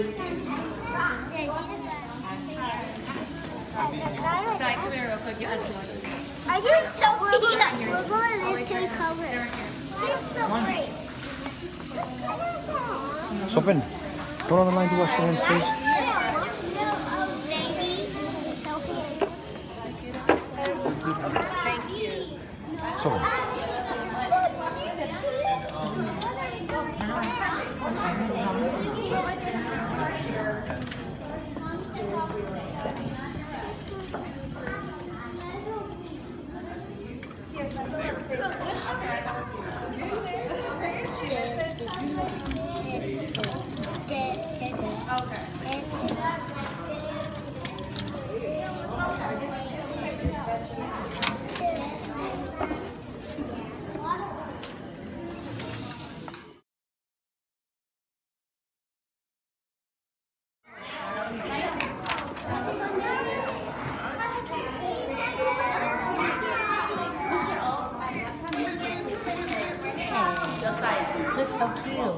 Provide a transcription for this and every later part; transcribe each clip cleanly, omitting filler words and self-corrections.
Sai, come here real quick. You Are you so pretty? We're going to this good color. It's so great. Sophie, go on the line to wash your hands, please. Thank you. Sophie. Looks so cute.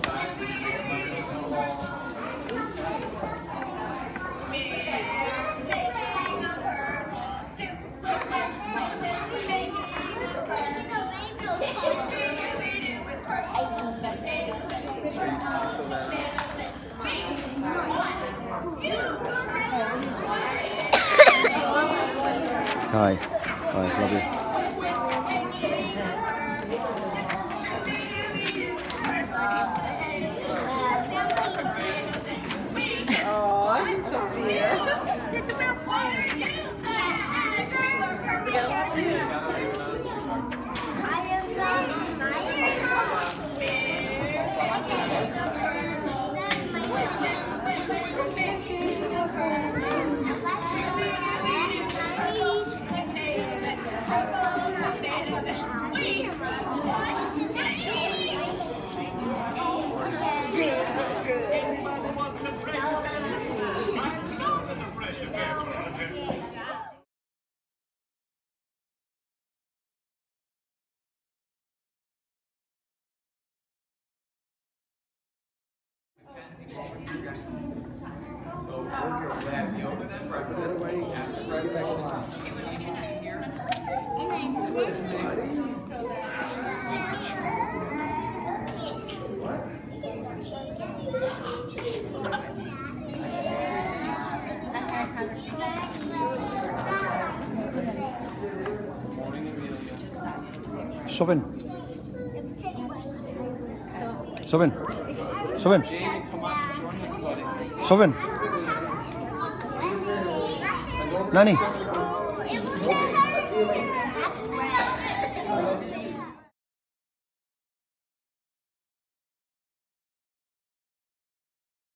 Hi. Hi, love you. Sophie. Sophie. Sophie. Sophie. Nani.